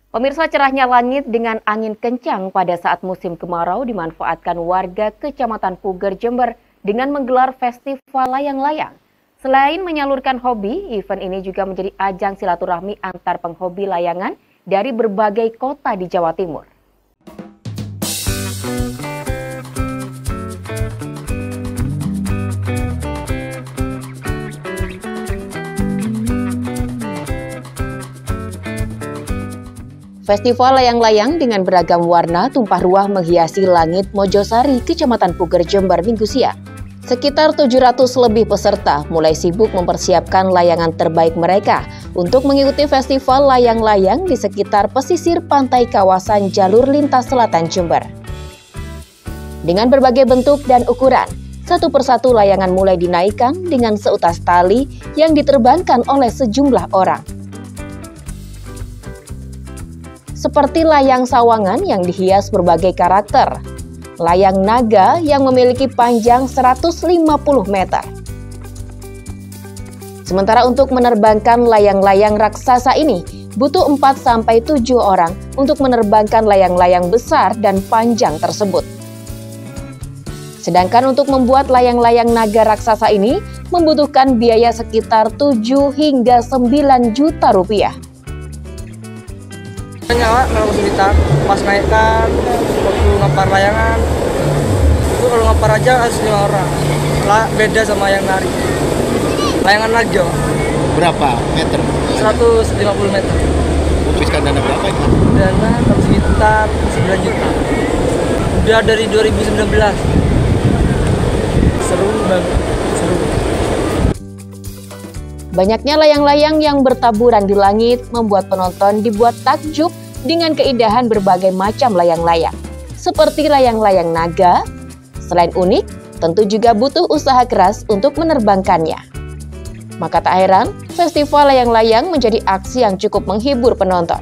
Pemirsa, cerahnya langit dengan angin kencang pada saat musim kemarau dimanfaatkan warga Kecamatan Puger, Jember dengan menggelar festival layang-layang. Selain menyalurkan hobi, event ini juga menjadi ajang silaturahmi antar penghobi layangan dari berbagai kota di Jawa Timur. Festival layang-layang dengan beragam warna tumpah ruah menghiasi langit Mojosari, Kecamatan Puger, Jember, Minggu siang. Sekitar 700 lebih peserta mulai sibuk mempersiapkan layangan terbaik mereka untuk mengikuti festival layang-layang di sekitar pesisir pantai kawasan jalur lintas selatan Jember. Dengan berbagai bentuk dan ukuran, satu persatu layangan mulai dinaikkan dengan seutas tali yang diterbangkan oleh sejumlah orang. Seperti layang sawangan yang dihias berbagai karakter, layang naga yang memiliki panjang 150 meter. Sementara untuk menerbangkan layang-layang raksasa ini, butuh 4-7 orang untuk menerbangkan layang-layang besar dan panjang tersebut. Sedangkan untuk membuat layang-layang naga raksasa ini membutuhkan biaya sekitar 7 hingga 9 juta rupiah. Nyawa kalau kesulitan pas naikkan waktu ngapar layangan itu, kalau ngapar aja harus 5 orang lah, beda sama yang nari layangan naga. Berapa meter? 150 meter. Habiskan dana berapa itu? Dana sekitar 9 juta. Udah dari 2019. Seru banget, seru. Banyaknya layang-layang yang bertaburan di langit membuat penonton dibuat takjub dengan keindahan berbagai macam layang-layang. Seperti layang-layang naga, selain unik, tentu juga butuh usaha keras untuk menerbangkannya. Maka tak heran, festival layang-layang menjadi aksi yang cukup menghibur penonton.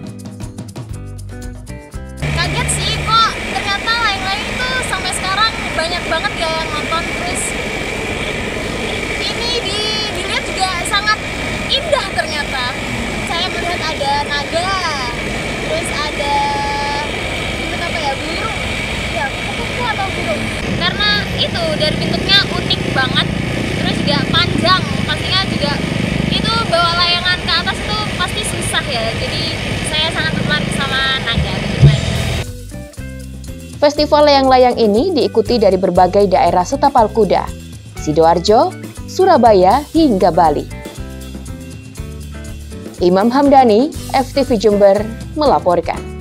Kaget sih kok ternyata layang-layang itu sampai sekarang banyak banget ya yang nonton. Terus ini dilihat juga sangat indah ternyata. Saya melihat ada naga, terus ada apa ya, burung, ya kupu-kupu atau burung. Karena itu dari bentuknya unik banget, terus juga panjang. Pastinya juga itu bawa layangan ke atas itu pasti susah ya. Jadi saya sangat tertarik sama naga. Festival layang-layang ini diikuti dari berbagai daerah setapal kuda, Sidoarjo, Surabaya hingga Bali. Imam Hamdani, FTV Jember melaporkan.